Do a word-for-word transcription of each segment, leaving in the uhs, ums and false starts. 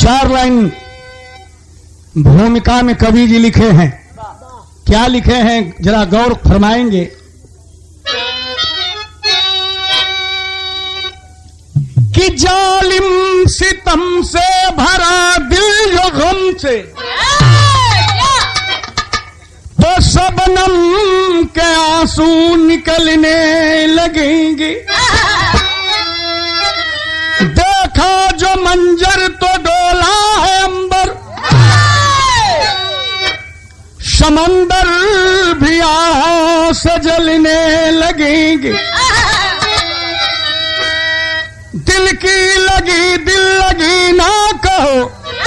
चार लाइन भूमिका में कवि जी लिखे हैं। क्या लिखे हैं जरा गौर फरमाएंगे। कि जालिम सितम से भरा दिल जो गम से, तो शबनम के आंसू निकलने लगेंगे। देखा जो मंजर तो डोला है अंबर, समंदर भी आहों से जलने लगेंगे। दिल की लगी दिल लगी ना कहो,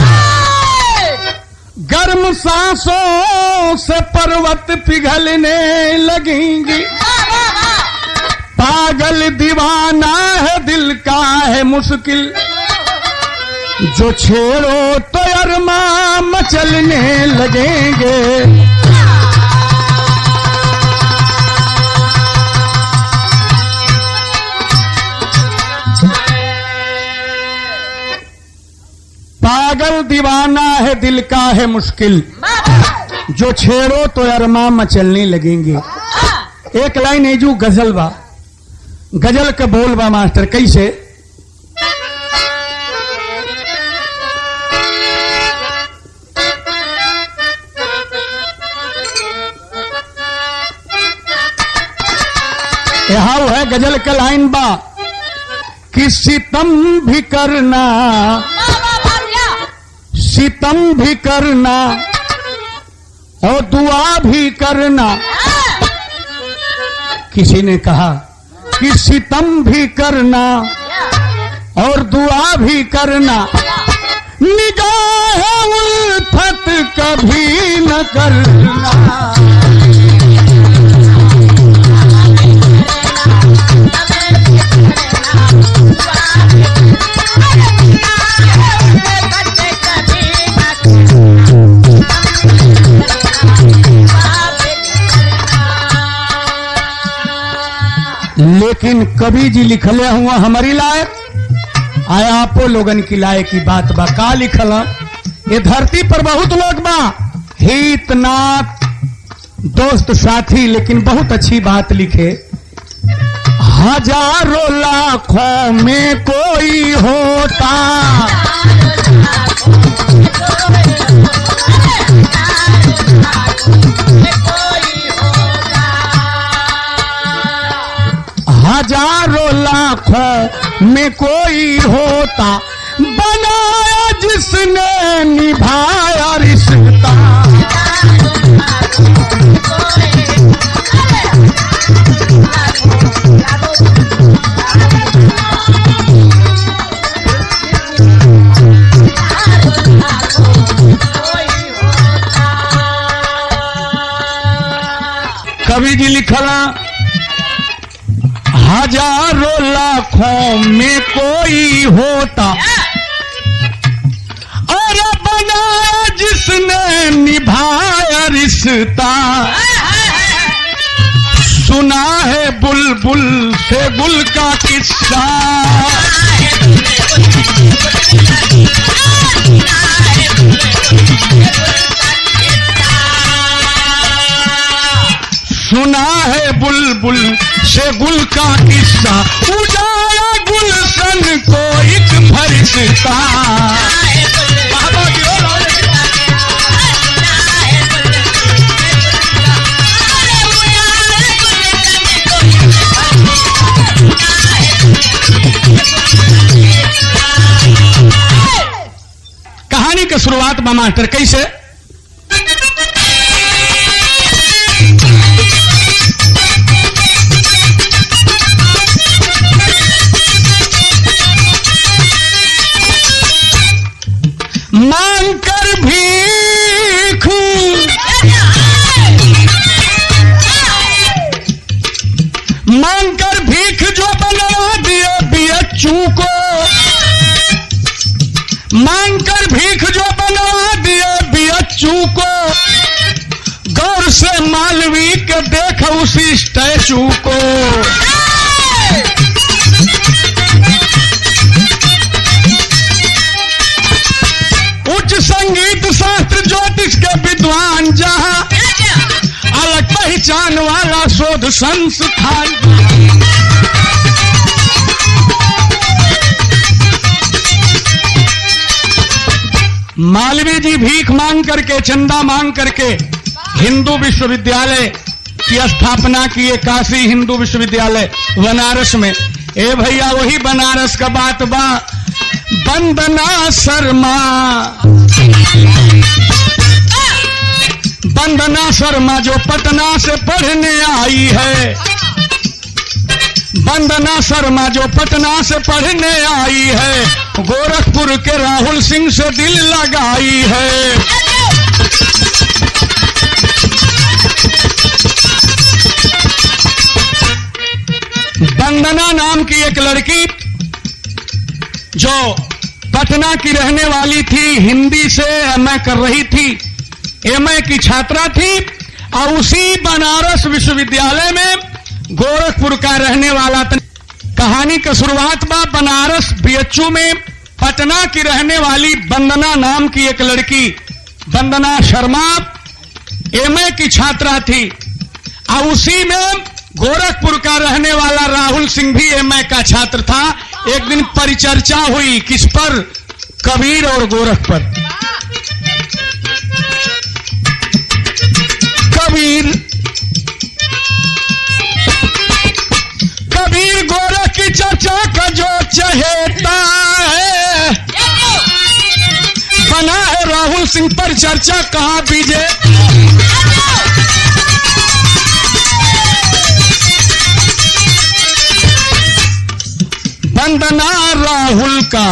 गर्म सांसों से पर्वत पिघलने लगेंगे। पागल दीवाना है दिल का है मुश्किल, जो छेड़ो तो अरमां मचलने लगेंगे। पागल दीवाना है दिल का है मुश्किल, जो छेड़ो तो अरमां मचलने लगेंगे। एक लाइन है जो गजल बा, गजल का बोल बा मास्टर कैसे। यहाँ है गजल का लाइन बा कि सितम भी करना, सितम भी करना और दुआ भी करना। किसी ने कहा कि सितम भी करना और दुआ भी करना, निगाह उल्फत कभी न करना। लेकिन कवि जी लिखले हुआ हमारी लाए आया आपो लोगन की लाए की बात बा। का लिखल ये धरती पर बहुत लोग बा, हित नात दोस्त साथी, लेकिन बहुत अच्छी बात लिखे। हजारों लाखों में कोई होता, हजारों लाखों में कोई होता, बनाया जिसने निभाया रिश्ता। कवि जी लिखला हजारों लाखों में कोई होता, और बनाया जिसने निभाया रिश्ता। सुना है बुलबुल से गुल का किस्सा, सुना है बुलबुल से गुल का किस्सा, उजाला गुलशन को एक फरिश्ता। कहानी की शुरुआत बा मास्टर कैसे। मांग कर भीख, मांग कर भीख जो बनवा दिए बियच्चू को, मांग कर भीख जो बनवा दिए बियच्चू को, गौर से मालवी के देख उसी स्टैचू को। जान वाला शोध संस्थान। मालवीय जी भीख मांग करके, चंदा मांग करके हिंदू विश्वविद्यालय की स्थापना किए, काशी हिंदू विश्वविद्यालय बनारस में। ए भैया वही बनारस का बात बा। वंदना शर्मा, वंदना शर्मा जो पटना से पढ़ने आई है, वंदना शर्मा जो पटना से पढ़ने आई है, गोरखपुर के राहुल सिंह से दिल लगाई है। वंदना नाम की एक लड़की जो पटना की रहने वाली थी, हिंदी से एमए कर रही थी, एमए की छात्रा थी, और उसी बनारस विश्वविद्यालय में गोरखपुर का रहने वाला था। कहानी का शुरुआत बा बनारस बीएचयू में पटना की रहने वाली वंदना नाम की एक लड़की, वंदना शर्मा एमए की छात्रा थी, और उसी में गोरखपुर का रहने वाला राहुल सिंह भी एमए का छात्र था। एक दिन परिचर्चा हुई, किस पर? कबीर और गोरख पर। कबीर कबीर गोरख की चर्चा का जो चहेता है, बना है राहुल सिंह पर चर्चा कहां बीजे। वंदना राहुल का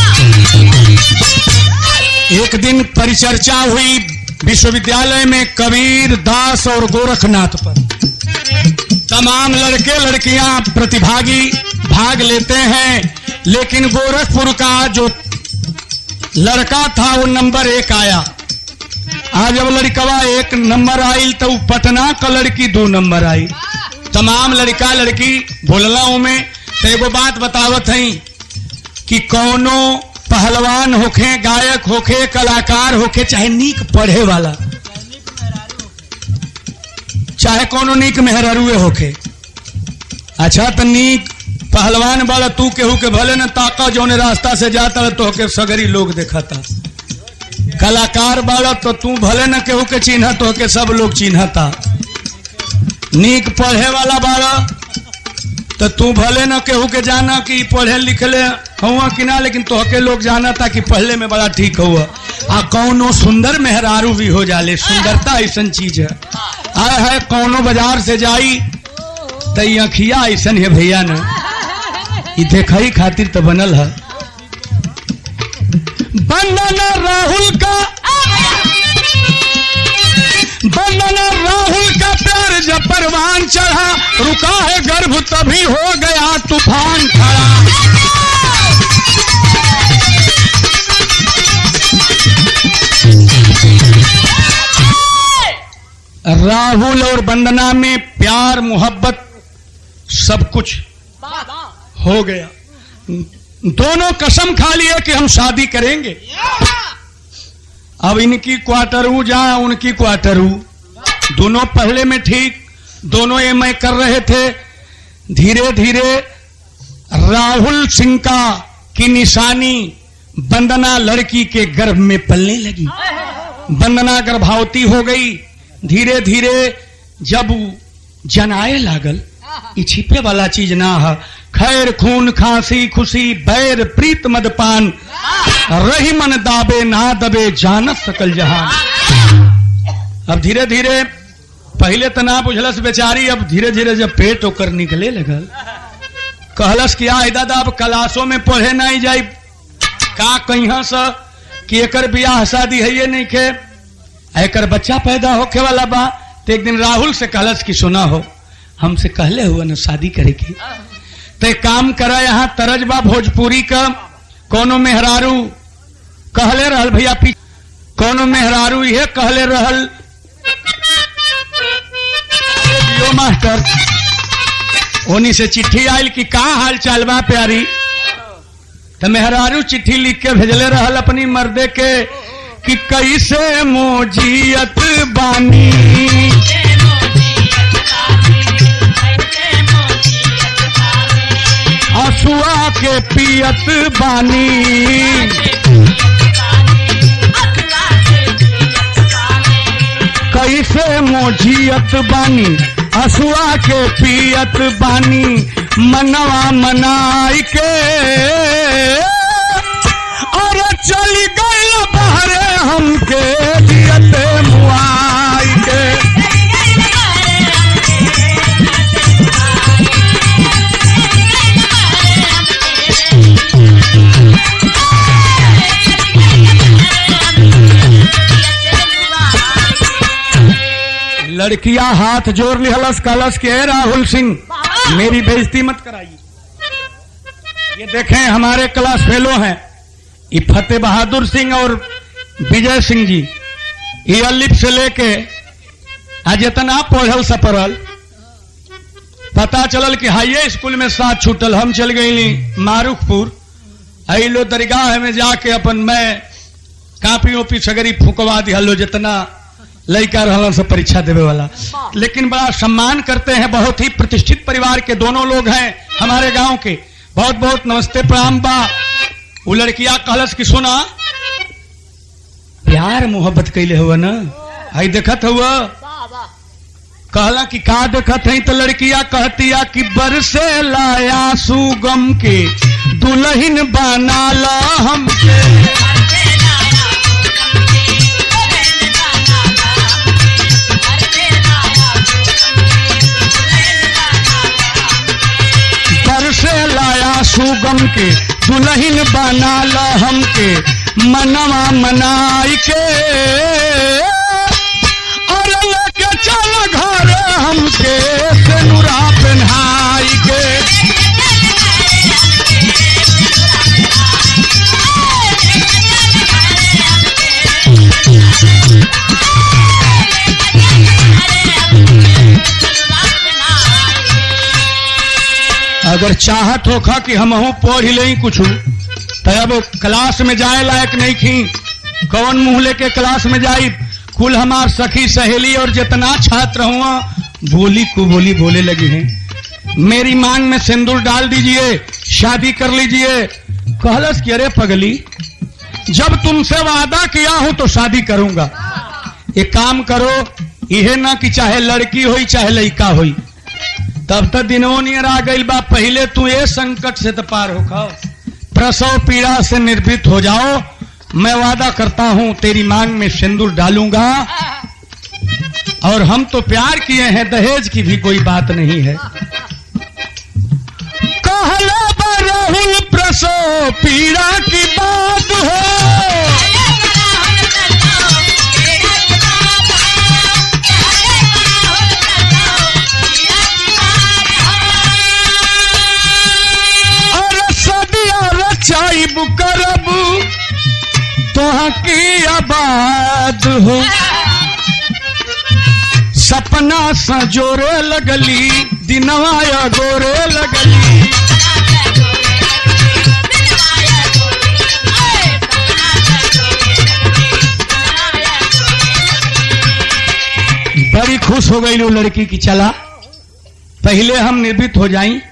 एक दिन परिचर्चा हुई विश्वविद्यालय में कबीर दास और गोरखनाथ पर। तमाम लड़के लड़कियां प्रतिभागी भाग लेते हैं, लेकिन गोरखपुर का जो लड़का था वो नंबर एक आया। आज जब लड़कवा एक नंबर आई तो पटना का लड़की दो नंबर आई। तमाम लड़का लड़की बोललाओं में तो एगो बात बतावत है कि कौनो पहलवान होखे, गायक होखे, कलाकार होखे, चाहे नीक पढ़े वाला, चाहे कोनो नीक मेहरारूए होखे। अच्छा तो नीक पहलवान वाला तू केहू के भले न ताका, जौने रास्ता से जाता तो होके सगरी लोग देखता। कलाकार वाला तो तू भले न केहू के चिन्ह तो होके सब लोग चिन्हता। नीक पढ़े वाला वाला तो तू भले न केहू के जाना कि पढ़े लिखले हुआ कि ना, लेकिन तोहके लोग जाना था कि पढ़ले में बड़ा ठीक हुआ। आ कौनो सुंदर मेहरारू भी हो जाले। सुंदरता ऐसा चीज है। आए है कौनो बाजार से जाई तो अखिया ऐसा है भैया न, ये देखई खातिर तो बनल है। वंदना राहुल का, वंदना राहुल का प्यार जब परवान चढ़ा, रुका है गर्भ तभी हो गया तूफान खड़ा। राहुल और वंदना में प्यार मोहब्बत सब कुछ हो गया। दोनों कसम खा लिए कि हम शादी करेंगे। अब इनकी क्वार्टरू जहां उनकी क्वार्टरू, दोनों पहले में ठीक, दोनों ये मैं कर रहे थे। धीरे धीरे राहुल सिंह का की निशानी वंदना लड़की के गर्भ में पलने लगी। वंदना गर्भवती हो गई। धीरे धीरे जब जनाए लागल, ये छिपे वाला चीज ना है। खैर खून खांसी खुशी बैर प्रीत मदपान, रही मन दाबे ना दबे जानत सकल जहान। अब धीरे धीरे, पहले तो ना बुझलस बेचारी, अब धीरे धीरे जब पेट होकर निकले लगल, कहलस कि आ दादा अब क्लासों में पढ़े नहीं जाई का कहीं से कि एकर बियाह शादी है ये नहीं के, एकर बच्चा पैदा होके वाला बा। तो एक दिन राहुल से कहलस कि सुना हो, हमसे कहले हुआ न शादी करे की, तो काम करा यहाँ तरजबा भोजपुरी का कोनो मेहरारू कहले रहल भैया पी, कोनो मेहरारू ये कहले रहल मास्टर, उन्हीं से चिट्ठी आयल कि का हाल चाल बा प्यारी। तो मेहरारू चिट्ठी लिख के भेजले रहल अपनी मर्दे के कि कैसे मोजियत बानी, के पियत बानी, कैसे मोजियत बानी असुआ के पियत बानी, मनवा मनाई के और चली गई बहरे हमके दियत मुआई के। लड़कियां हाथ जोड़ लिहलस कलश के राहुल सिंह मेरी बेइज्जती मत कराइए। ये देखें हमारे क्लास फेलो हैं ये फतेह बहादुर सिंह और विजय सिंह जी, ये अलिफ से लेके आज इतना पढ़ल सपरल पता चलल कि हाइये स्कूल में साथ छूटल। हम चल गई मारूखपुर अलो दरगाह में जाके अपन मैं कापी ओपी सगरी फुकवा दिहलो जितना लड़का रहलन से परीक्षा देवे वाला, लेकिन बड़ा सम्मान करते हैं। बहुत ही प्रतिष्ठित परिवार के दोनों लोग हैं हमारे गांव के। बहुत बहुत नमस्ते प्रणाम बा। वो लड़किया कहलस कि सुना प्यार मोहब्बत कैले हुआ ना, आई देखत हुआ कहला कि का देखत है, तो लड़किया कहतिया कि बरसे लाया सुगम के दुल्हन बना ला हमके। बरसे लाया सुगम के दुल्हन बना ला हमके, मनवा मनाई के और लेके चल घर हमके सेनुरा पहनाई के। अगर चाहत होखा कि हमहू पढ़ ही ले कुछ तो अब क्लास में जाए लायक नहीं खी, कौन मुंह लेके क्लास में जाई। कुल हमार सखी सहेली और जितना छात्र हुआ बोली को बोली बोले लगी हैं। मेरी मांग में सिंदूर डाल दीजिए, शादी कर लीजिए। कहलस कि अरे पगली जब तुमसे वादा किया हूं तो शादी करूंगा। एक काम करो यह ना कि चाहे लड़की होई चाहे लड़का होई, तब तक दिनों नियर आ गई बा। पहले तू ये संकट से तो पार हो खाओ, प्रसव पीड़ा से निर्भीत हो जाओ। मैं वादा करता हूं तेरी मांग में सिंदूर डालूंगा। और हम तो प्यार किए हैं, दहेज की भी कोई बात नहीं है। कहला राहुल प्रसव पीड़ा की बात हो, चाइब करब तोहा की आबाद हो। सपना सजोरे लगली दिनवा गोरे लगली, बड़ी खुश हो गई वो लड़की की चला पहले हम निर्भीत हो जाई,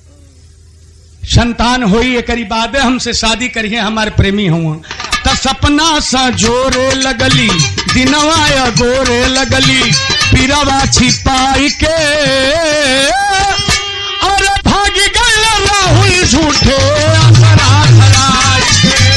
संतान होई एक बादे हमसे शादी करिए हमारे प्रेमी हुआ। त सपना सा जोरे लगली दिनवा गोरे लगली, पीरावा छिपाई के और भाग गए राहुल झूठे असरा धराई के।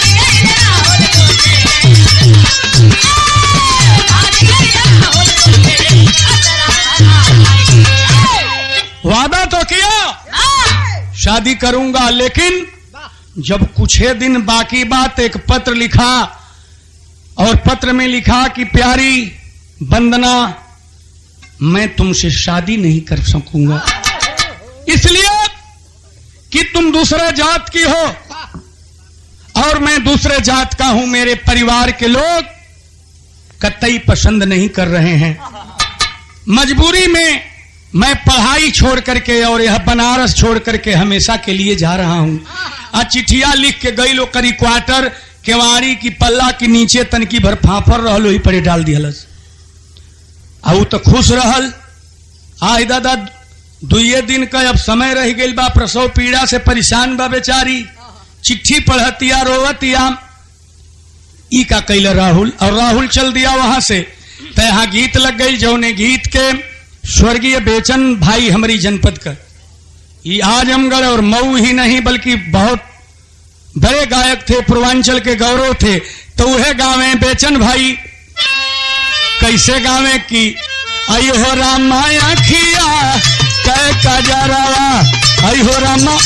वादा तो किया शादी करूंगा, लेकिन जब कुछ दिन बाकी बात एक पत्र लिखा और पत्र में लिखा कि प्यारी वंदना मैं तुमसे शादी नहीं कर सकूंगा, इसलिए कि तुम दूसरे जात की हो और मैं दूसरे जात का हूं। मेरे परिवार के लोग कतई पसंद नहीं कर रहे हैं। मजबूरी में मैं पढ़ाई छोड़ करके और यह बनारस छोड़ करके हमेशा के लिए जा रहा हूं। आ चिठिया लिख के गई लो करी क्वार्टर केवाड़ी की पल्ला के नीचे तनकी भर फाफर रहल ही पड़े डाल दिहलस। आ वो तो खुश रहल। आई दादा दुए दिन का अब समय रह गई बा, प्रसव पीड़ा से परेशान बा बेचारी, चिट्ठी पढ़तिया रोवतिया। ई का कैल राहुल, और राहुल चल दिया वहां से। तहा गीत लग गई, जौने गीत के स्वर्गीय बेचन भाई हमारी जनपद का, ये आजमगढ़ और मऊ ही नहीं बल्कि बहुत बड़े गायक थे, पूर्वांचल के गौरव थे। तो वह गावे बेचन भाई, कैसे गावे की आई हो रामा अखिया कै कजरावा, आई हो रामा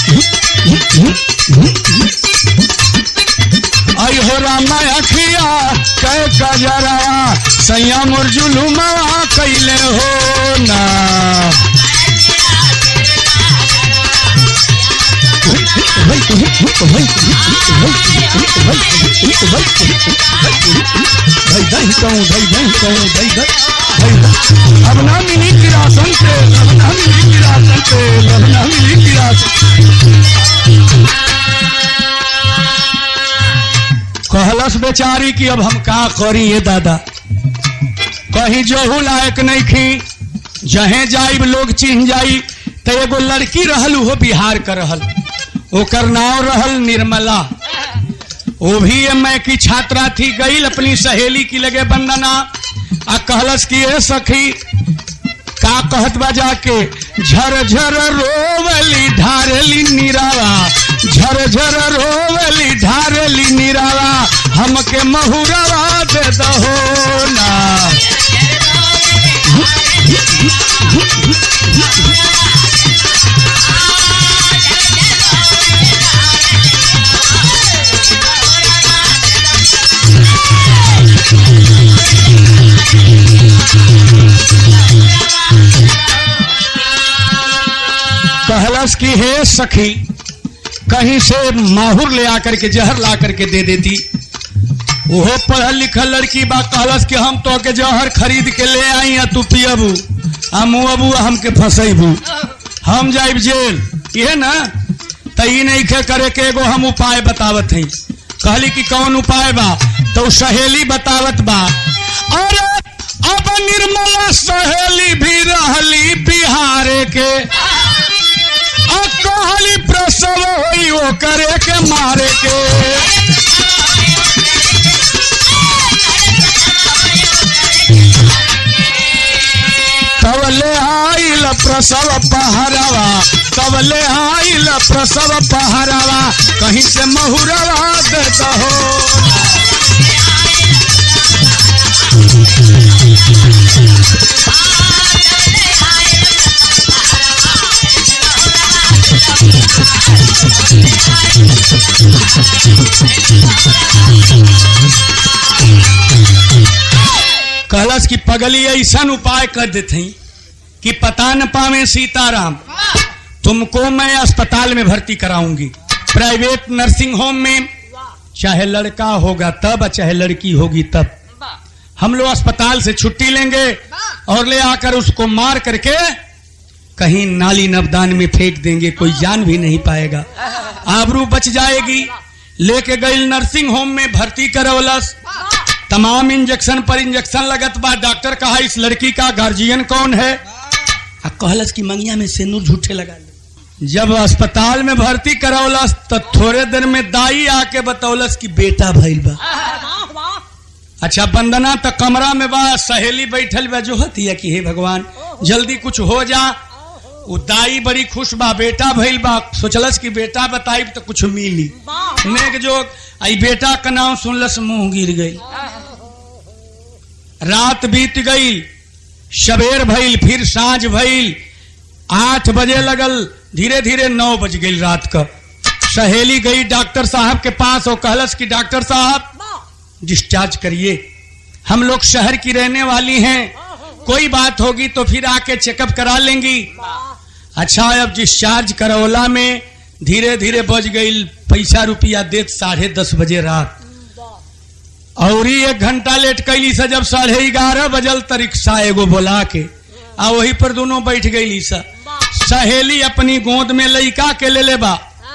आई हो रामा अखिया कै कजरावा, सैया मुरजुलुमा कैले हो ना। अब ना मिली किरासन से, अब ना मिली किरासन से, अब ना मिली किरासन। कहलस बेचारी की अब हम का करी ये दादा, कहीं जोहू लायक नहीं खी, जहे जाइब लोग चिन्ह जाई। तो एगो लड़की रहल, वो बिहार का रहल, ओकर नाव रहल निर्मला, वो भी एम ए की छात्रा थी। गई अपनी सहेली की लगे बंदना, आ कहलस की ए सखी का कहत बा जाके, झर झर रोवली ढारेली निरावा, झर झर रोवली ढारेली निरावा, हमके महुरवा दे दहो ना। कहलस की हे सखी कहीं से माहुर ले आकर के जहर ला करके दे देती। वो पढ़ल लिखल लड़की बा, कहलस कि हम तो के जहर खरीद के ले आई, तू पियबू आ मुबू हमके फंसबू, हम जाइब जेल, ये ना। तई नहीं खे करे के एगो हम उपाय बतावत हई। कहली कि कौन उपाय बा, तो सहेली बतावत बा। अरे अब निर्मला सहेली भी रहली बिहारे के, कहली प्रसव होई वो करे के मारे के। तवले आइल प्रसव पहरावा, तवले आइल प्रसव पहरावा, कहीं से महुरवा देता हो। कहलस की पगली ऐसा उपाय कर देते कि पता न पावे सीताराम, तुमको मैं अस्पताल में भर्ती कराऊंगी, प्राइवेट नर्सिंग होम में, चाहे लड़का होगा तब चाहे लड़की होगी तब। हम लोग अस्पताल से छुट्टी लेंगे और ले आकर उसको मार करके कहीं नाली नवदान में फेंक देंगे, कोई जान भी नहीं पाएगा, आबरू बच जाएगी। लेके गई नर्सिंग होम में भर्ती करवलस, तमाम इंजेक्शन पर इंजेक्शन लगत बा। डॉक्टर कहा इस लड़की का गार्जियन कौन है, आ कहलस की मंगिया में सिंदूर झूठे लगा ले। जब अस्पताल में भर्ती करवलस तो थोड़े देर में दाई आके बतौलस की बेटा भइल बा। अच्छा बंदना तो कमरा में बा, सहेली बैठल बा जो होती है कि हे भगवान जल्दी कुछ हो जा। वो दाई बड़ी खुश बा, बेटा भइल बा, सोचलस कि बेटा बताई तो कुछ मिली। नेक जो आई बेटा का नाम सुनलस मुंह गिर गई। रात बीत गई, सवेर भइल, फिर साँझ भइल, आठ बजे लगल, धीरे धीरे नौ बज गई रात का। सहेली गई डॉक्टर साहब के पास और कहलस कि डॉक्टर साहब डिस्चार्ज करिए, हम लोग शहर की रहने वाली हैं, कोई बात होगी तो फिर आके चेकअप करा लेंगी। अच्छा अब डिस्चार्ज करौला में धीरे धीरे बज गई, पैसा रुपया देत साढ़े दस बजे रात, और एक घंटा लेट कैली से जब साढ़े ग्यारह बजल तो रिक्शा एगो बोला के आ वही पर दोनों बैठ गई। सा सहेली अपनी गोद में लइका के ले ले बा,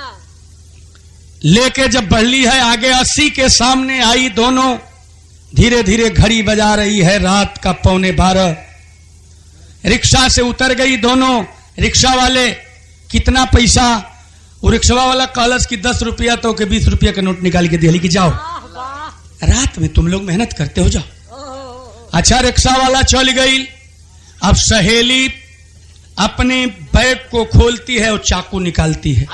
लेके जब बढ़ली है आगे अस्सी के सामने आई, दोनों धीरे धीरे घड़ी बजा रही है, रात का पौने बारह। रिक्शा से उतर गई दोनों, रिक्शा वाले कितना पैसा, वो रिक्शा वाला कहलस कि दस रुपया तो के बीस रुपया का नोट निकाल के दिली कि जाओ रात में तुम लोग मेहनत करते हो जाओ। अच्छा रिक्शा वाला चल गई। अब सहेली अपने बैग को खोलती है और चाकू निकालती है,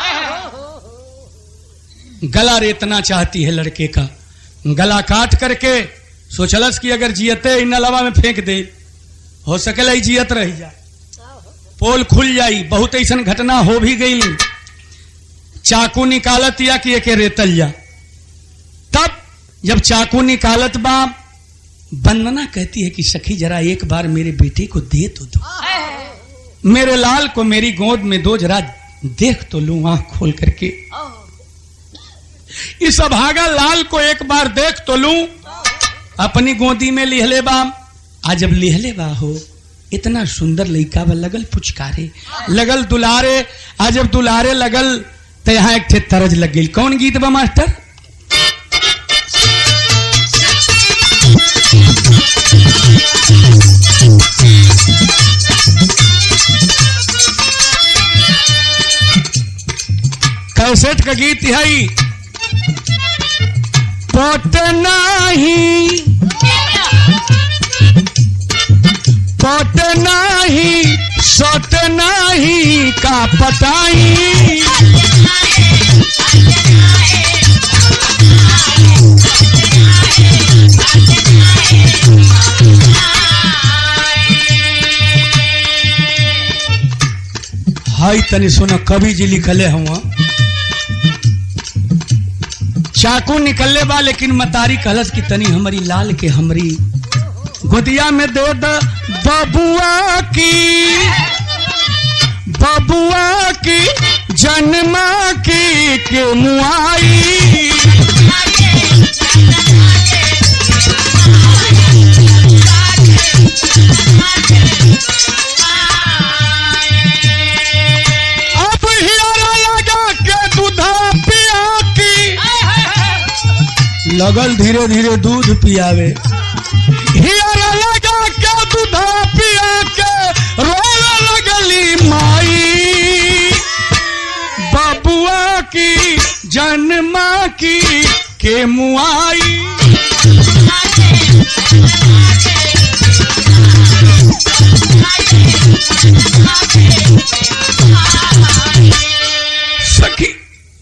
गला रेतना चाहती है लड़के का, गला काट करके सोचलस कि अगर जियते इन नलवा में फेंक दे हो सकेला ही जियत रह जा, पोल खुल जाई। बहुत ऐसा घटना हो भी गई। चाकू निकालत या कि एके रेतल जा। तब जब चाकू निकालत बा, वंदना कहती है कि सखी जरा एक बार मेरे बेटे को दे तो दो, मेरे लाल को मेरी गोद में दो, जरा देख तो लूं आंख खोल करके, इस अभागा लाल को एक बार देख तो लूं। अपनी गोदी में लिहले बा। आज जब लिहले बा हो इतना सुंदर लड़का बा, लगल पुचकारे, लगल दुलारे। आज जब दुलारे लगल तो यहाँ एक ठे तरज लग गई। कौन गीत बा मास्टर? कैसेट का गीत है। पटना ही पटना ही सटना ही का पटाई, हाई तनी सुना कवि जी लिखले हुआ। चाकू निकलने बा लेकिन मतारी कलश की तनी हमारी लाल के हमरी गोदिया में दे द बबुआ की, बबुआ की जन्मा की के मुआई। अब हियारा लगा के दूधा पिया की, लगल धीरे धीरे दूध पियावे। हियारा लगा के दूधा पिया के रोला लगली माई, बबुआ की जन्मा की के मुआई। सखी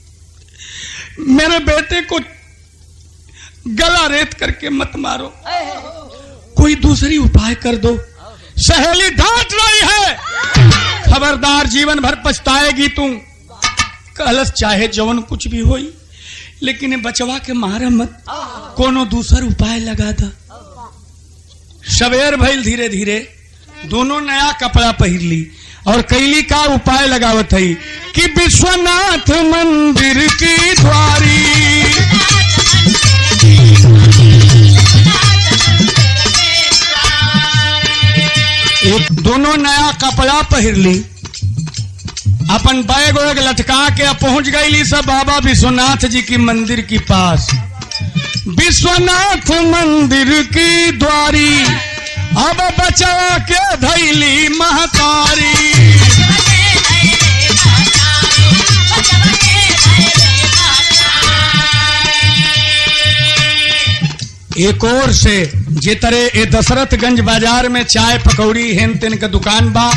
मेरे बेटे को गला रेत करके मत मारो, कोई दूसरी उपाय कर दो। सहेली डांट रही है, खबरदार जीवन भर पछताएगी तू। कहलस चाहे जवन कुछ भी होई लेकिन बचवा के मारा मत, कोनो दूसर उपाय लगा था। सवेर भइल धीरे धीरे, दोनों नया कपड़ा पहिर ली और कैली का उपाय लगावत है कि विश्वनाथ मंदिर की द्वारी, एक दोनों नया कपड़ा पहिर ली, अपन बैग वैग लटका के पहुंच गई सब बाबा विश्वनाथ जी की मंदिर के पास। विश्वनाथ मंदिर की द्वारी अब बचा के धैली महतारी, एक और से जे तरह ए दशरथगंज बाजार में चाय पकौड़ी हेन तेन का दुकान बा,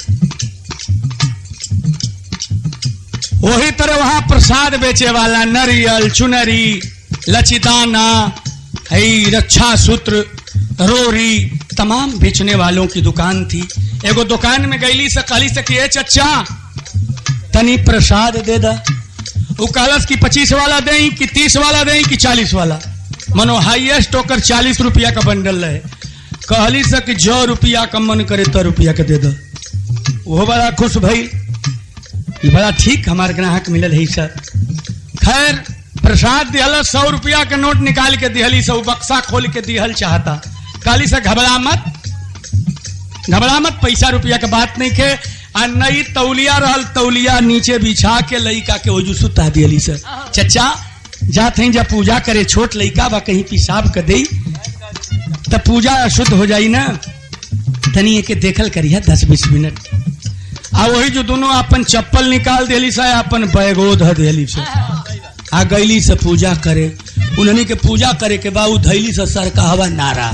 वही तरह वहां प्रसाद बेचे वाला नरियल चुनरी लचीदाना रक्षा सूत्र रोरी तमाम बेचने वालों की दुकान थी। एगो दुकान में गईली से कहली से कि चचा तनी प्रसाद दे दा। वो कहलस कि पच्चीस वाला दें कि तीस वाला दें कि चालीस वाला, मनो हाईएस्ट होकर चालीस रुपया का बंडल रहे। कहली से कि जो रुपया का मन करे तो रुपया के दे दो। वो बड़ा खुश भई, बड़ा ठीक हमारे ग्राहक मिलल है सर। खैर प्रसाद दिहल, सौ रुपया के नोट निकाल के दिहली, सौ बक्सा खोल के दिहल चाहता। कहली से घबरा मत घबरा मत, पैसा रुपया के बात नहीं के। आ नई तौलिया रहल, तौलिया नीचे बिछा के लइका के ओजू सुता दिहली सर। चचा जात हैं जब पूजा करे, छोट लइका बा कहीं पिसाब कर दे तब पूजा अशुद्ध हो जाई ना, तनी के देखल करिया दस बीस मिनट। आ वही जो दोनों अपन चप्पल निकाल देली से अपन बैगो ध देली से आ गईली से पूजा करे। उन्हनी के पूजा करे के बाद धैली से सर का हवा नारा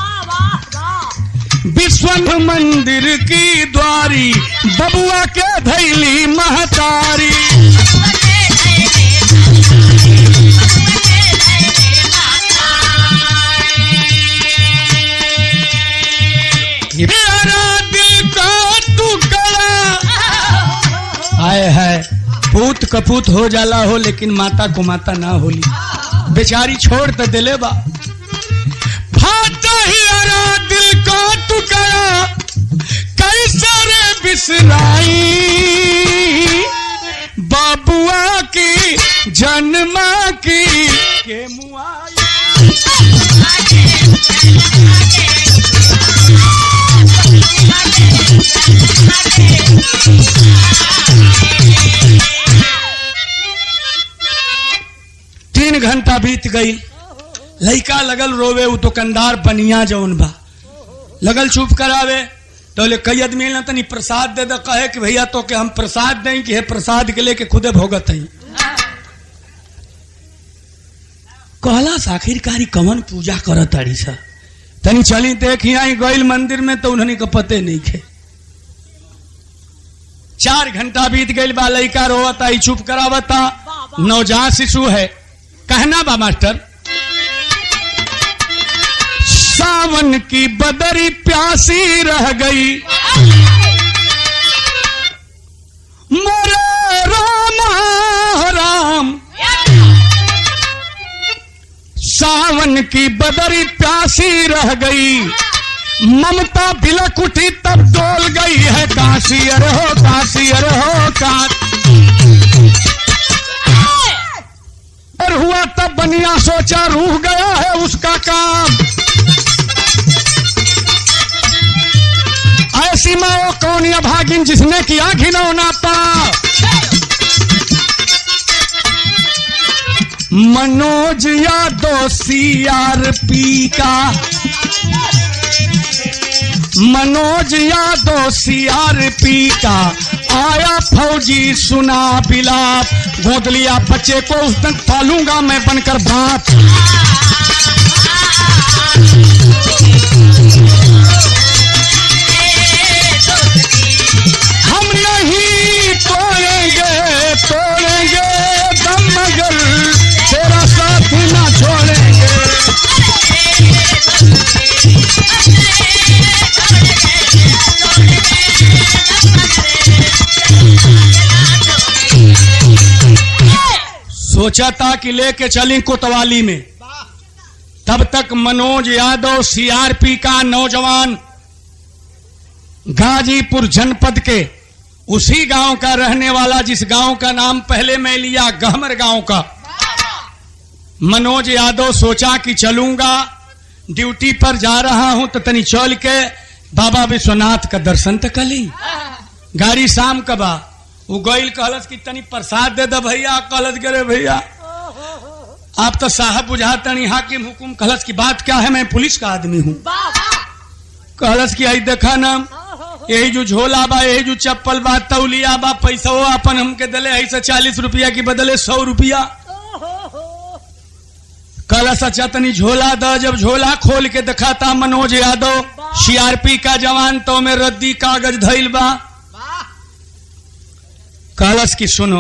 विश्व मंदिर की द्वारी बबुआ के धैली महतारी। दिल का टुकड़ा आए है पूत कपूत हो जाला हो लेकिन माता को माता ना होली बेचारी छोड़ तो दिले बा फाटा हियारा दिल का टुकड़ा कैसे रे बिसराई बाबुआ की जन्मा की के मुआई। तीन घंटा बीत गई लड़का लगल रोवे उ दुकानदार बनिया जौन बा लगल चुप करावे तो ले कई आदमी ना तनी प्रसाद दे दे कहे कि भैया तो के हम प्रसाद दें कि है प्रसाद के लेके खुदे भोगत हई। कहला आखिरकारी कवन पूजा करत ताड़ी सा तनी चली देखी आई गईल मंदिर में तो उन्हनी को पते नहीं खे। चार घंटा बीत गई बा लड़का रोवता ही चुप करावता नवजात शिशु है। कहना बा मास्टर सावन की बदरी प्यासी रह गई मोरे राम राम सावन की बदरी प्यासी रह गई ममता बिलक उठी तब डोल गई है काशी अरे हो काशी अरे हो काशी। और हुआ तब बनिया सोचा रूह गया है उसका काम ऐसी माँ वो कौन या भागिन जिसने किया घिनौना पाप। मनोज यादव सीआरपी का मनोज यादव सीआरपी का आया फौजी सुना बिलाप गोद लिया बच्चे को उस दिन पालूंगा मैं बनकर बाप। हम नहीं तोड़ेंगे तोड़ेंगे दम मगर तेरा साथ ना छोड़ेंगे। सोचा था कि लेके चली कोतवाली में तब तक मनोज यादव सीआरपी का नौजवान गाजीपुर जनपद के उसी गांव का रहने वाला जिस गांव का नाम पहले मैं लिया गहमर गांव का मनोज यादव सोचा कि चलूंगा ड्यूटी पर जा रहा हूं तो तनी चल के बाबा विश्वनाथ का दर्शन तो कर ली। गाड़ी शाम कबा वो गईल कहलस कि तनी प्रसाद दे दे भैया कहलस करे भैया आप तो साहब बुझाता नहीं हाकिम हुकुम कहलस की बात क्या है मैं पुलिस का आदमी हूँ। कहलस की आई देखा ना यही जो झोला बा यही जो चप्पल बा तौलिया बा पैसा वो अपन हमके दले ऐसा चालीस रुपया की बदले सौ रुपया। कहलस अच्छा तनी झोला द जब झोला खोल के देखा था मनोज यादव सीआरपी का जवान तो में रद्दी कागज धैल बा। कहलस की सुनो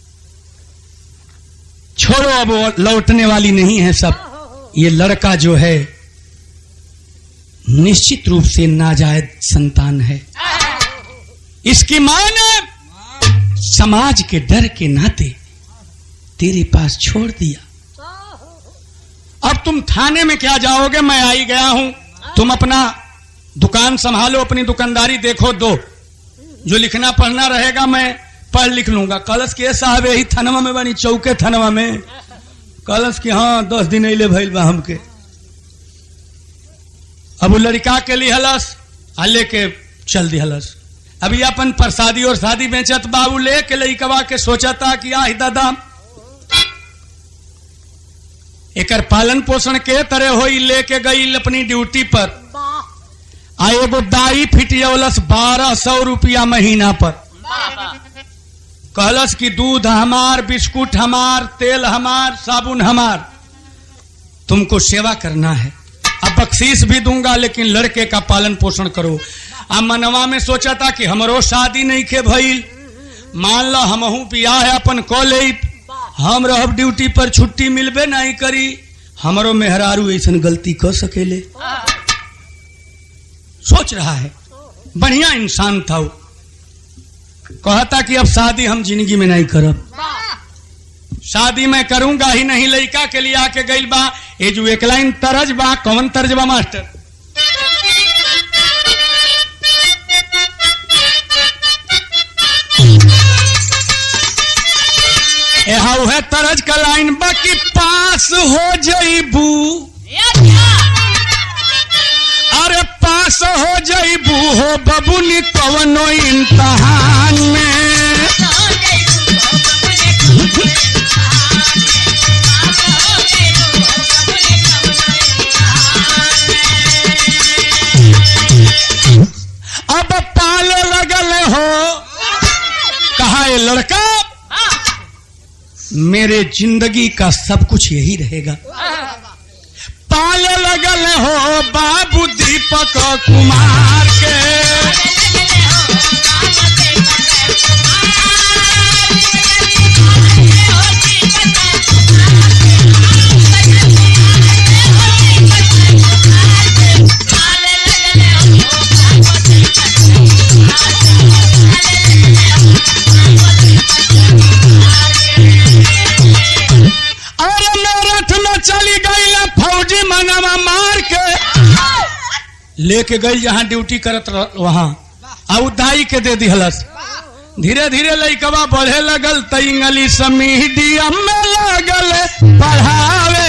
छोड़ो अब वो लौटने वाली नहीं है सब ये लड़का जो है निश्चित रूप से नाजायज संतान है। इसकी मां ने समाज के डर के नाते तेरे पास छोड़ दिया। अब तुम थाने में क्या जाओगे मैं आई गया हूं तुम अपना दुकान संभालो अपनी दुकानदारी देखो दो जो लिखना पढ़ना रहेगा मैं पढ़ लिख लूंगा। कलश के साहब यही थनवा में बनी चौके थनवा में कलश की हाँ दस दिन अले भइल बा हमके। अब वो लड़का के लिए हलस आ लेके चल दी हलस। अभी अपन प्रसादी और शादी बेचत बाबू लेके लड़कवा के सोचता कि आही दादा एकर पालन पोषण के तरह होई लेके गई अपनी ड्यूटी पर आ एगो दाई फिटियौलस बारह सौ रुपया महीना पर। कहलस कि दूध हमार, बिस्कुट हमार, तेल हमार, साबुन हमार, तुमको सेवा करना है। अब बख्शीश भी दूंगा लेकिन लड़के का पालन पोषण करो। अब मनवा में सोचा था कि हमरो शादी नहीं के भइल, मान लो हमहू बियाह है अपन को ले, हम रहब ड्यूटी पर, छुट्टी मिलबे नहीं करी, हमरो मेहरारू ऐसन गलती कर सकेले। सोच रहा है, बढ़िया इंसान था वो। कहता कि अब शादी हम जिंदगी में नहीं करब, शादी मैं करूंगा ही नहीं। लड़का के लिए आके गइल बा, ये जो एक लाइन तरज बा, कौन तरज बा मास्टर? हाउ है तरज का लाइन बा कि पास हो जईबू, अरे पास हो जईबू हो बबुनी कवनो इम्तहान में। अब पाले लगल हो, कहा ये लड़का मेरे जिंदगी का सब कुछ यही रहेगा। पाले लगल हो बाबू दीपक कुमार के, चली गई फौजी मनवा मार के लेके गई जहां ड्यूटी करत वहां, और दाई के दे दिहलस। धीरे धीरे लइकवा बढ़े लगल, त इंग्लिश मीडियम में लगल पढ़ावे।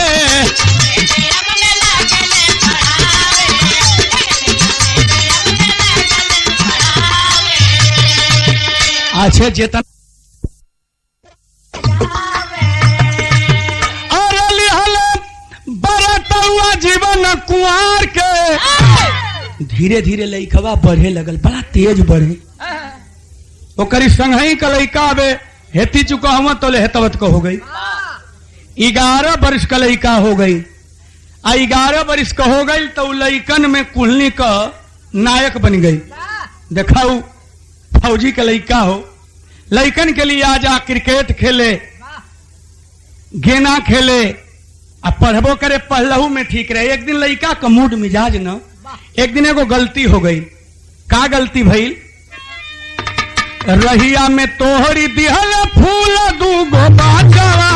अच्छे जेतन जीवन कुआर के, धीरे धीरे लइकवा बढ़े लगल, बड़ा तेज बढ़े। ओकरी संगही का लइका बे हेती चुका हुआ तो ले हेतवत को हो गई। ग्यारह वर्ष का लइका हो गई, आ ग्यारह वर्ष का हो गई तो लइकन में कुलनी का नायक बन गई। देखाऊ फौजी का लइका हो, लइकन के लिए आजा क्रिकेट खेले, गेना खेले, अब पढ़बो करे, पढ़लहू में ठीक रहे। एक दिन लड़का का मूड मिजाज न, एक दिन एगो गलती हो गई। का गलती भइल? रहिया में तोहरी दिहल फूल दूगो बाजवा,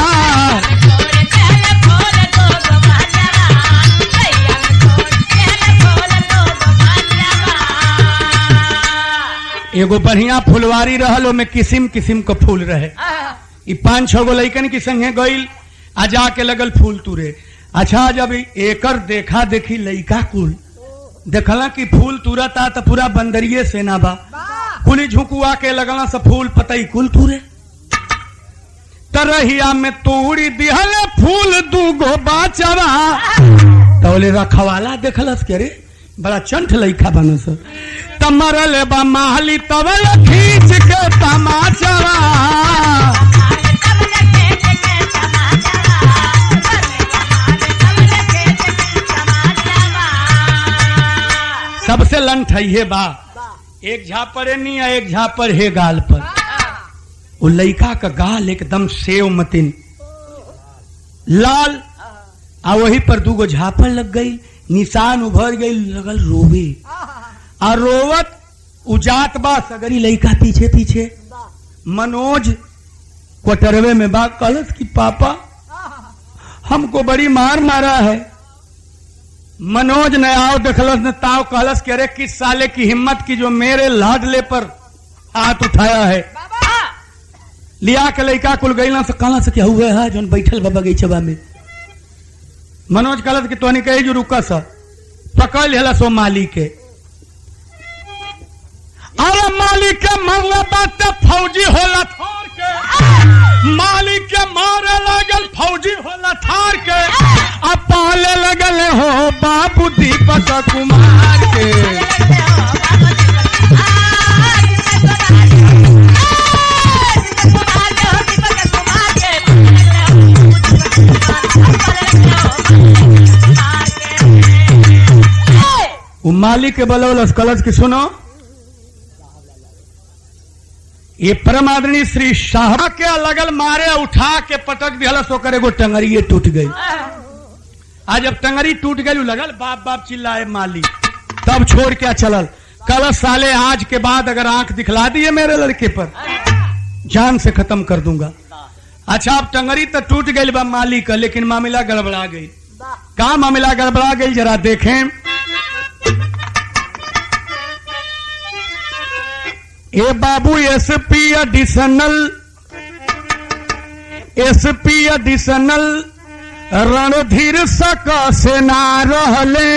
एगो बढ़िया फुलवारी रहल, में किसिम किसिम का फूल रहे। ई पांच छह गो लइकन की संगे गइल, आ जाके लगल फूल तुरे। अच्छा जब एकर देखा देखी लइका कुल देखला कि फूल तुरता तो पूरा बंदरिये सेना बा, कुली झुकुआ के लगला से फूल पतई कुल तुरे। तरहिया में तोड़ी दिहल फूल दूगो बाचवा, तौले रखवाला देखलस के रे बड़ा चंठ लइका बनस, तमरल बा माहली तवल खींच के तमाचवा। सबसे लंठ है बा, एक झापर नहीं है, एक झापर है गाल पर। वो लइका का गाल एकदम सेव मतिन लाल, आ वही पर दूगो झापर लग गई, निशान उभर गई, लगल रोवे। आ रोवत उजात बा सगरी लइका पीछे पीछे। मनोज क्वार्टरवे में बा, कहलस कि पापा हमको बड़ी मार मारा है। मनोज ने आओ देखलस ने ताव, कहलस कि अरे किस साले की हिम्मत की जो मेरे लाडले पर हाथ उठाया है। लिया के लइका कुल गईला से कहला से क्या हुआ है जो बैठल बा बगीचवा में। मनोज कहलस कि तोहनी कही जो रुका सा, पकड़ लेला सो मालिक के। अरे मालिक के मरला बात फौजी होला थार के, मालिक के मारे लगल फौजी होला थार के, अब पाले लगल हो बाबू दीपक कुमार के। मालिक के बलौलस कलश की सुनो, ये परम आदरणीय श्री साहब के लगल मारे उठा के पटक दिया सो करे गो टंगरी ये टूट गई। आज जब टंगरी टूट गई लगल बाप बाप चिल्लाए माली, तब छोड़ क्या चलल कल साले आज के बाद अगर आंख दिखला दिए मेरे लड़के पर जान से खत्म कर दूंगा। अच्छा अब टंगरी तो टूट गई बा माली का, लेकिन मामला गड़बड़ा गई। का मामला गड़बड़ा गई जरा देखें। ए बाबू SP additional SP additional Randhir सक से ना रहले,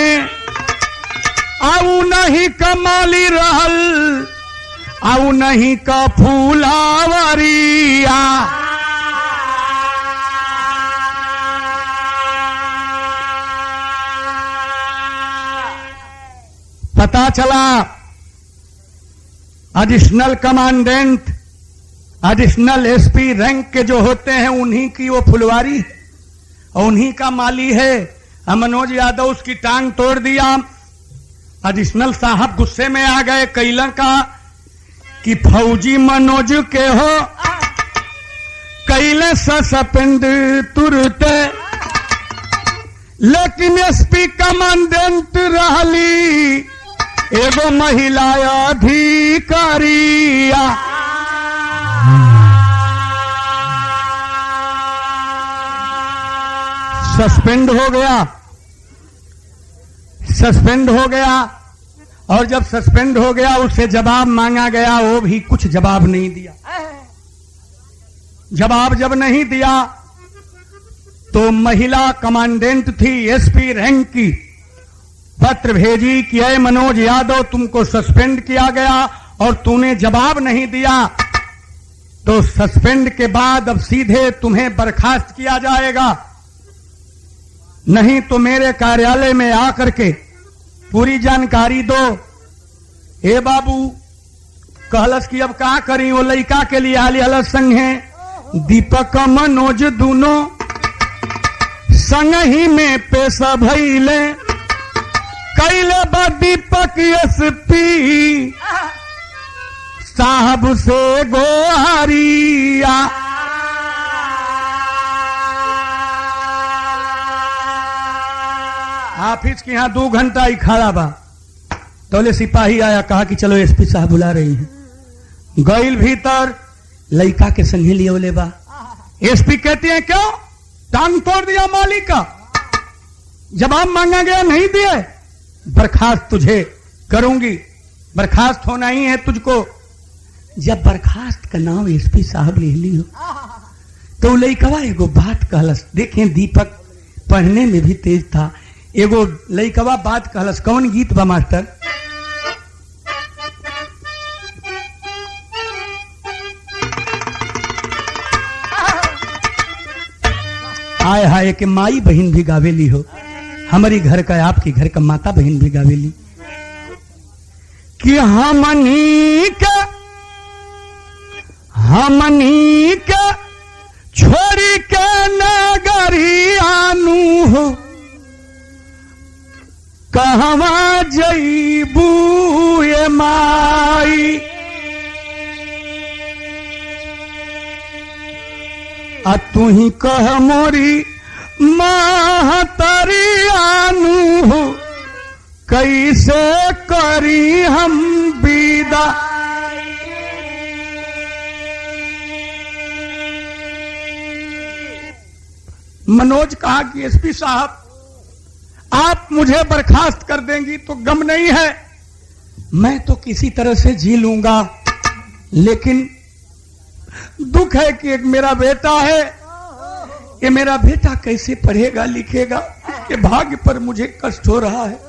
आऊ नहीं कमाली रहल, आऊ नहीं का फूलावरिया। पता चला additional commandant additional SP rank के जो होते हैं उन्हीं की वो फुलवारी है और उन्हीं का माली है। मनोज यादव उसकी टांग तोड़ दिया। एडिशनल साहब गुस्से में आ गए कैला का कि फौजी मनोज के हो कैले सस्पेंड तुरते, लेकिन एसपी कमांडेंट रहली एगो महिला अधिकारिया। सस्पेंड हो गया सस्पेंड हो गया और जब सस्पेंड हो गया उससे जवाब मांगा गया, वो भी कुछ जवाब नहीं दिया। जवाब जब नहीं दिया तो महिला कमांडेंट थी एसपी रैंक की, पत्र भेजी कि अय मनोज यादव तुमको सस्पेंड किया गया और तूने जवाब नहीं दिया, तो सस्पेंड के बाद अब सीधे तुम्हें बर्खास्त किया जाएगा, नहीं तो मेरे कार्यालय में आकर के पूरी जानकारी दो। ए बाबू कहलस कि अब क्या करी, वो लड़का के लिए आली अलग संग है दीपक मनोज दोनों संग ही में पेशा भइले, कैले बा दीपक एसपी साहब से गोहारिया। ऑफिस के यहां दो घंटा ही खड़ा बा, तोले सिपाही आया, कहा कि चलो एसपी साहब बुला रही हैं। गईल भीतर लड़का के संगे लिए बोले बा। एसपी कहते हैं क्यों टांग तोड़ दिया मालिक का, जवाब मांगा गया नहीं दिए, बर्खास्त तुझे करूंगी, बर्खास्त होना ही है तुझको। जब बर्खास्त का नाम एसपी साहब ले ली हो तो लड़कवा एगो बात कहलस। देखें दीपक पढ़ने में भी तेज था। एगो लड़कवा बात कहलस, कौन गीत बा मास्टर? हाय हाय के माई बहन भी गावेली हो, हमारी घर का आपकी घर का माता बहन भी गावेली कि हमनी का हमनी का छोड़ी के नगरी आनू हो, कहवा जईबू ये माई, आ तू ही कह मोरी महतरी आनू हो, कैसे करी हम विदा। मनोज कहा कि एसपी साहब आप मुझे बर्खास्त कर देंगी तो गम नहीं है, मैं तो किसी तरह से जी लूंगा, लेकिन दुख है कि एक मेरा बेटा है, ये मेरा बेटा कैसे पढ़ेगा लिखेगा, कि भाग्य पर मुझे कष्ट हो रहा है।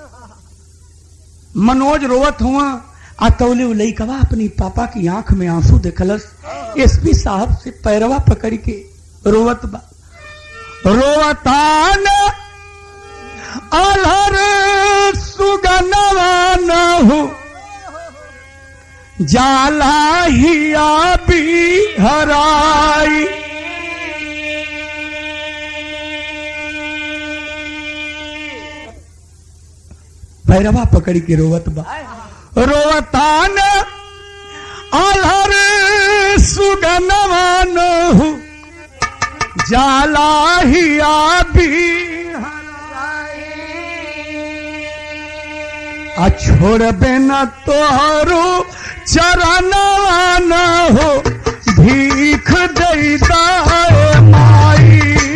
मनोज रोवत हुआ आतौले लइकवा अपनी पापा की आंख में आंसू देखलस, एसपी साहब से पैरवा पकड़ के रोवत बा। रोवतान अलहर सुगनवा न हो, जाला हिया भी हराई। पैरवा पकड़ी के रोवत बा। रोवतान आलर सुगनवान जाला हिया भी आ छोड़बे न तोहरो चरणवान हो भीख देता है माई।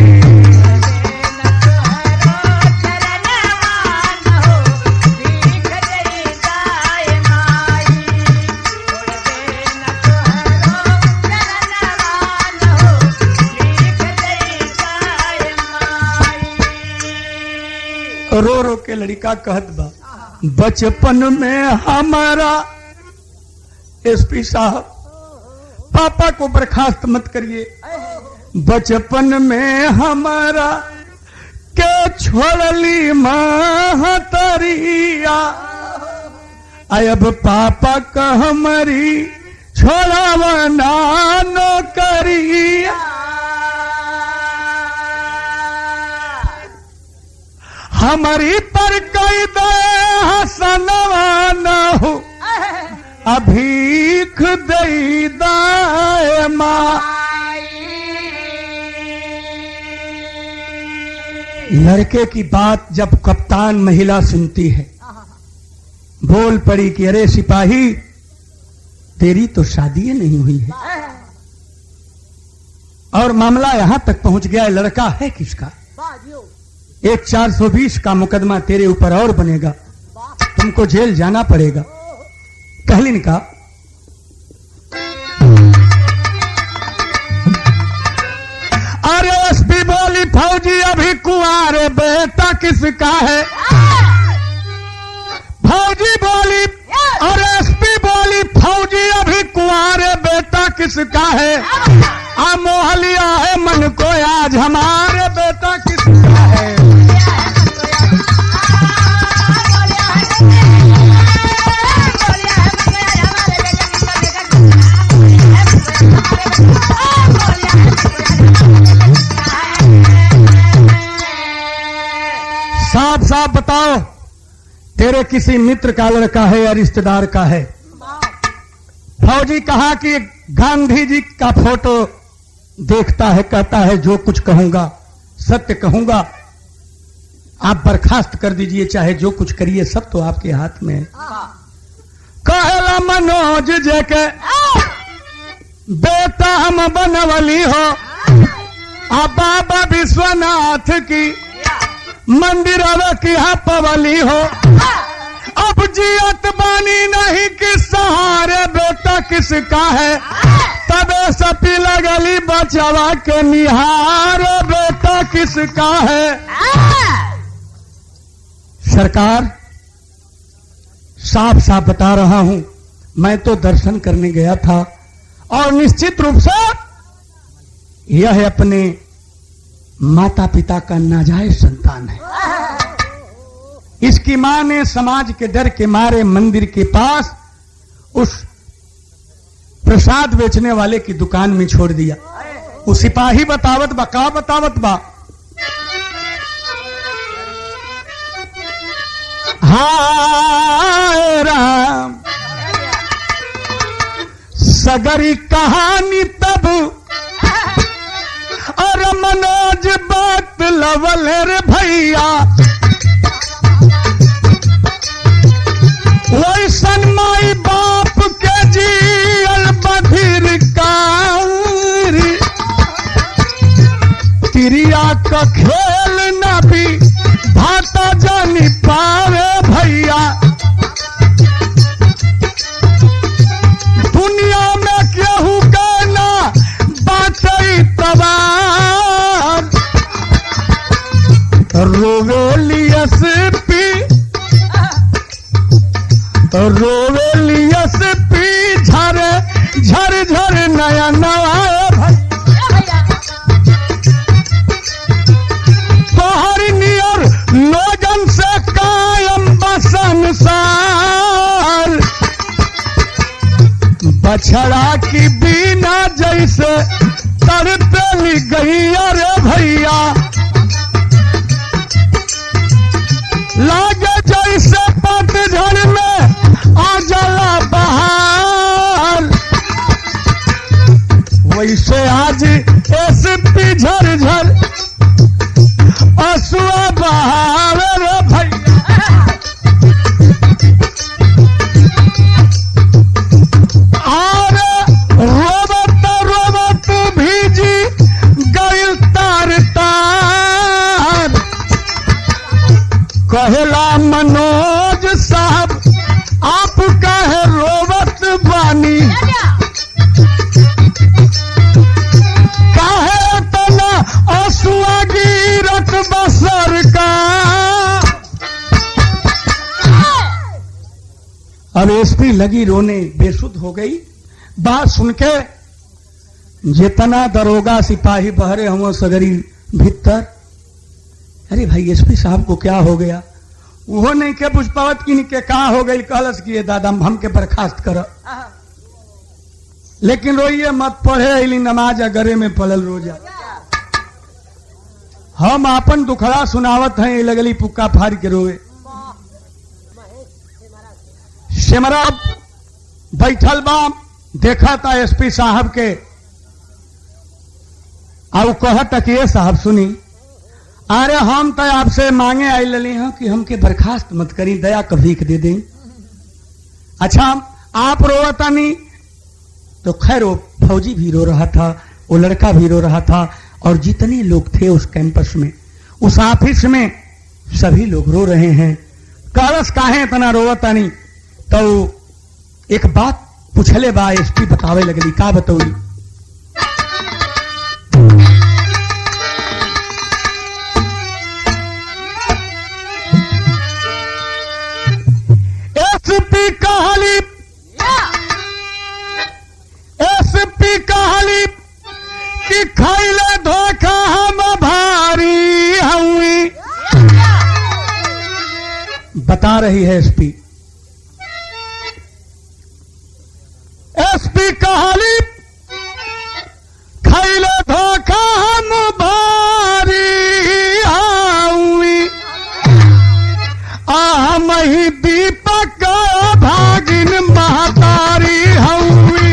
रो रो के लड़का कहत बा, बचपन में हमारा एसपी साहब पापा को बर्खास्त मत करिए, बचपन में हमारा के छोड़ली महतरिया अब पापा का हमारी छोड़ावना नौकरिया। हमारी पर कई दे हसनवा न हो अभीख दई दाए माँ। लड़के की बात जब कप्तान महिला सुनती है, बोल पड़ी कि अरे सिपाही, तेरी तो शादी नहीं हुई है और मामला यहां तक पहुंच गया है, लड़का है किसका? एक चार सौ बीस का मुकदमा तेरे ऊपर और बनेगा, तुमको जेल जाना पड़ेगा। कहलिन का अरे एसपी बोली, फौजी अभी कुंवारे बेटा किसका है? फौजी बोली, अरे एसपी बोली, फौजी अभी कुंवारे बेटा किसका है? आ मोहलिया है मन को आज हमारे बेटा किसका है? साफ साफ बताओ, तेरे किसी मित्र का लड़का है या रिश्तेदार का है? फौजी कहा कि गांधी जी का फोटो देखता है, कहता है जो कुछ कहूंगा सत्य कहूंगा, आप बर्खास्त कर दीजिए, चाहे जो कुछ करिए, सब तो आपके हाथ में है। कहला मनोज जे के बेटा हम बनवली हो, आ बाबा विश्वनाथ की मंदिर की पवली हो, अब जियत बानी नहीं किस सहारे बेटा किसका है? तबे सपी लगली बचवा के निहार बेटा किसका है? सरकार साफ साफ बता रहा हूं, मैं तो दर्शन करने गया था और निश्चित रूप से यह अपने माता पिता का नाजायज संतान है। इसकी मां ने समाज के डर के मारे मंदिर के पास उस प्रसाद बेचने वाले की दुकान में छोड़ दिया। उस सिपाही बतावत बा, का बतावत बा, हाय राम सगरी कहानी तब और मनोज बात लवल रे भैया, वैसन माई बाप के जियल बधिर काउरी, तिरिया का खेल न भी भाता जानी पावे भैया। दुनिया में केहू का ना बाचई तबार, रोवेलियस पी रोवेलियस पी झर झर झर नया नवा तोहर नियर लोगन से कायम बसंसार, बछड़ा की बिना जैसे तड़पेली गई अरे भैया, लागे जैसे कैसे आज एसपी झरझर असुआ बहावे रे भैया। और रोबत रोबत भीजी गइल तार तार कहेला मनोज साहब आप काहे रोबत बानी काहे तना असुआ गिरत बसर का। अब एसपी लगी रोने बेसुध हो गई। बात सुन के जितना दरोगा सिपाही बहरे हुआ सगरी भीतर, अरे भाई एसपी साहब को क्या हो गया? वो नहीं के पुष्पावत की के कहा हो गई कहलस किए दादा हम के बर्खास्त कर, लेकिन रोइए मत पढ़े अली नमाज अगरे में पलल रोजा। हम अपन दुखड़ा सुनावत हैं लगली पुक्का फाड़ के रोए। सिमरा बैठल बा देखा था एसपी साहब के और कहता कि ये साहब सुनी, अरे हम तो आपसे मांगे आई लली हैं कि हमके बर्खास्त मत करी, दया कभी दे दें। अच्छा आप रोता नहीं तो खैर वो फौजी भी रो रहा था, वो लड़का भी रो रहा था, और जितने लोग थे उस कैंपस में उस ऑफिस में सभी लोग रो रहे हैं। कालस काहे इतना रोता नहीं? तो एक बात पूछले बा एसपी बतावे लगली। का बतौली? एसपी कहली एसपी कहली कि खैले धोखा हम भारी हुई। बता रही है एसपी एसपी कहली खैले धोखा हम भारी हुई। आ मही दीपक भागिन महतारी हुई।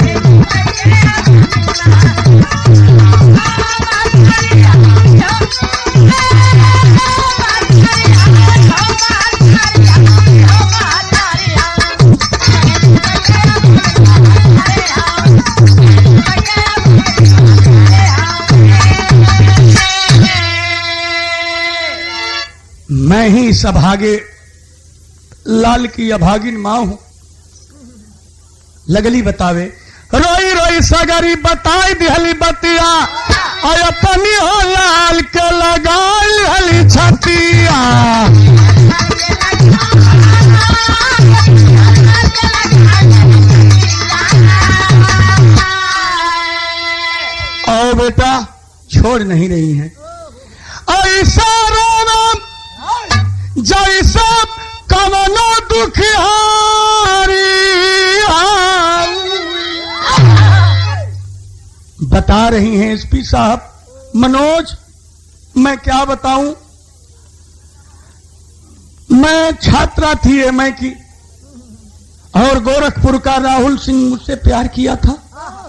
मैं ही सभागे लाल की अभागिन मां हूं। लगली बतावे रोई रोई सगरी बताई दिहली बतिया और अपनी हो लाल के लगाई हली छतिया। और बेटा छोड़ नहीं रही है ऐसा जैसा कमनो दुखियारी। बता रही हैं एसपी साहब मनोज, मैं क्या बताऊं, मैं छात्रा थी एमए की और गोरखपुर का राहुल सिंह मुझसे प्यार किया था।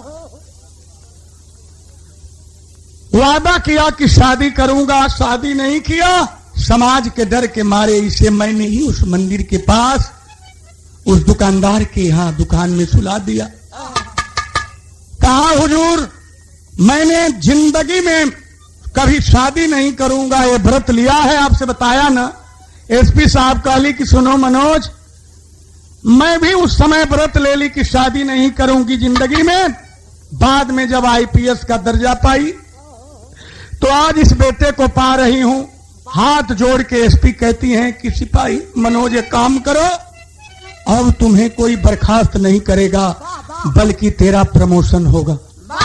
वादा किया कि शादी करूंगा, शादी नहीं किया। समाज के डर के मारे इसे मैंने ही उस मंदिर के पास उस दुकानदार के यहां दुकान में सुला दिया। कहा हुजूर मैंने जिंदगी में कभी शादी नहीं करूंगा, ये व्रत लिया है, आपसे बताया ना। एसपी साहब कहली कि सुनो मनोज, मैं भी उस समय व्रत ले ली कि शादी नहीं करूंगी जिंदगी में। बाद में जब आईपीएस का दर्जा पाई तो आज इस बेटे को पा रही हूं। हाथ जोड़ के एसपी कहती हैं कि सिपाही मनोज एक काम करो, अब तुम्हें कोई बर्खास्त नहीं करेगा बल्कि तेरा प्रमोशन होगा।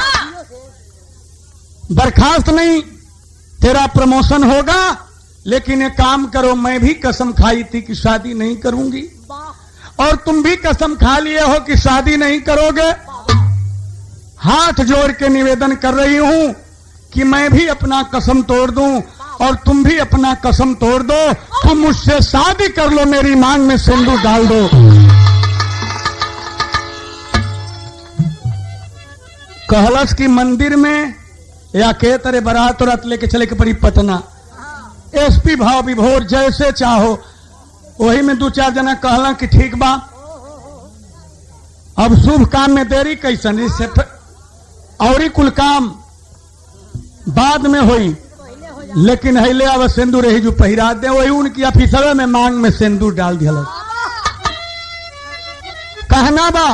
बर्खास्त नहीं, तेरा प्रमोशन होगा। लेकिन एक काम करो, मैं भी कसम खाई थी कि शादी नहीं करूंगी और तुम भी कसम खा लिए हो कि शादी नहीं करोगे। हाथ जोड़ के निवेदन कर रही हूं कि मैं भी अपना कसम तोड़ दूं और तुम भी अपना कसम तोड़ दो। तुम मुझसे शादी कर लो, मेरी मांग में सिंदूर डाल दो। कहलस की मंदिर में या के तरह बारात रात लेके चले के पड़ी पटना। एसपी भाव विभोर जैसे चाहो वही में दो चार जना कहला कि ठीक बा, अब शुभ काम में देरी कैसन, इससे और कुल काम बाद में होई, लेकिन hele अब सिंदूर ही जो पहिरा दे वही उनकी ऑफिसर में मांग में सिंदूर डाल दिया। कहना बा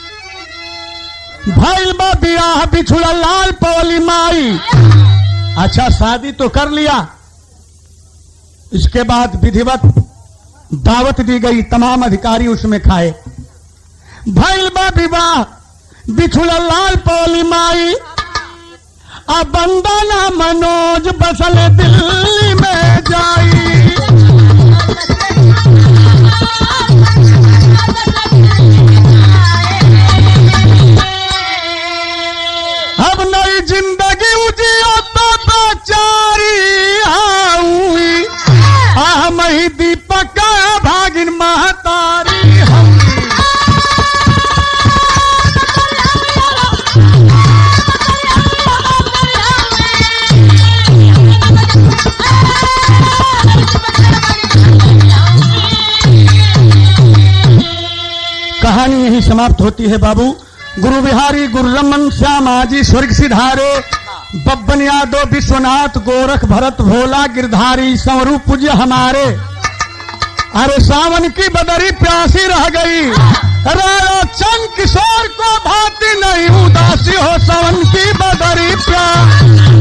भइल बा बियाह बिछुड़ा लाल पवली माई। अच्छा शादी तो कर लिया, इसके बाद विधिवत दावत दी गई, तमाम अधिकारी उसमें खाए। भइल बा विवाह बिछुड़ा लाल पवली माई, अब बंदना मनोज बसल दिल्ली में जाई। अब नई जिंदगी उजियो तो बेचारी हुई, आह मही दीपक भागिन महतारी हम। कहानी यही समाप्त होती है बाबू। गुरु बिहारी, गुरु रमन, श्याम आजी, स्वर्ग सिधारे, बब्बन यादव, विश्वनाथ, गोरख, भरत, भोला, गिरधारी, संवरू पूज्य हमारे। अरे सावन की बदरी प्यासी रह गई, राजा चंद किशोर को भाती नहीं उदासी हो, सावन की बदरी प्यासी।